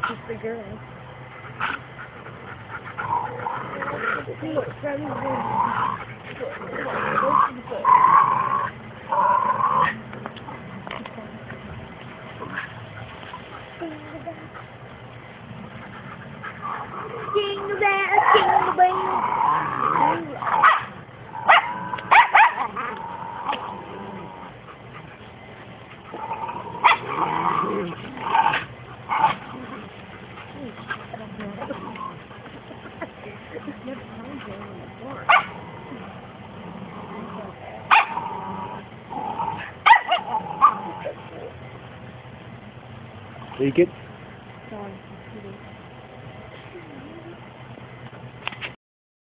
It's the girl. Look, grab his baby. Go to the foot. Jingle bells, jingle bells. Take it.